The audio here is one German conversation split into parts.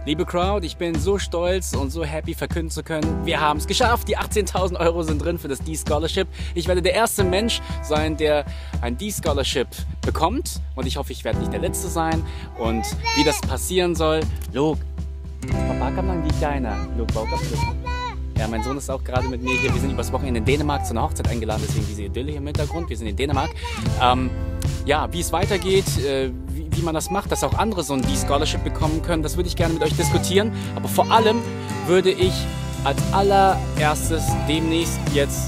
Liebe Crowd, ich bin so stolz und so happy verkünden zu können, wir haben es geschafft. Die 18.000 Euro sind drin für das D-Scholarship. Ich werde der erste Mensch sein, der ein D-Scholarship bekommt. Und ich hoffe, ich werde nicht der Letzte sein. Und wie das passieren soll, Luke, Papa kam lang die Kleine. Luke, bau ab. Ja, mein Sohn ist auch gerade mit mir hier. Wir sind übers Wochenende in Dänemark zu einer Hochzeit eingeladen, deswegen diese Idylle hier im Hintergrund. Wir sind in Dänemark. Ja, wie es weitergeht, wie man das macht, dass auch andere so ein D-Scholarship bekommen können, das würde ich gerne mit euch diskutieren. Aber vor allem würde ich als allererstes demnächst jetzt...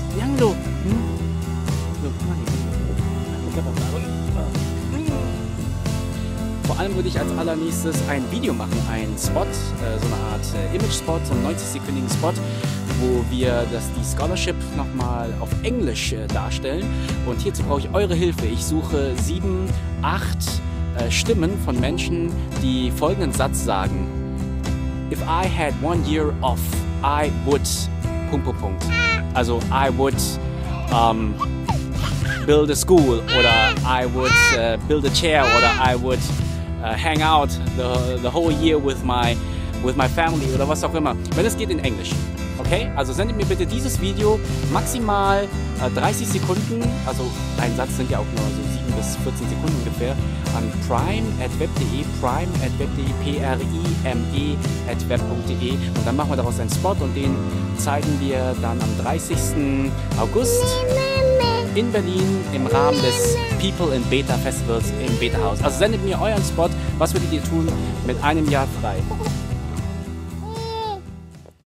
Vor allem würde ich als allernächstes ein Video machen, einen Spot, so eine Art Image-Spot, so einen 90-sekündigen Spot, wo wir das D-Scholarship nochmal auf Englisch darstellen. Und hierzu brauche ich eure Hilfe. Ich suche 7, 8 Stimmen von Menschen, die folgenden Satz sagen. If I had 1 year off, I would... ... Also, I would build a school oder I would build a chair oder I would hang out the whole year with my family oder was auch immer. Wenn es geht in Englisch. Okay? Also sendet mir bitte dieses Video maximal 30 Sekunden, also ein Satz sind ja auch nur so 7 bis 14 Sekunden ungefähr, an prime@web.de, prime@web.de, und dann machen wir daraus einen Spot und den zeigen wir dann am 30. August in Berlin im Rahmen des People in Beta Festivals im Beta Haus. Also sendet mir euren Spot, was würdet ihr tun mit einem Jahr frei?